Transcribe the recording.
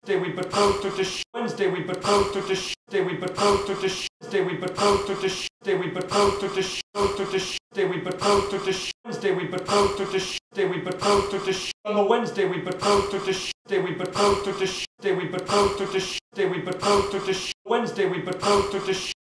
Day we but close to the Wednesday we but close to the day we but close to the day we but close to the day we but close to the day we but close to the Wednesday we but close to the day we but close to the on the Wednesday we but close to the day we but close to the day we but close to the day we but close to the Wednesday we but close to the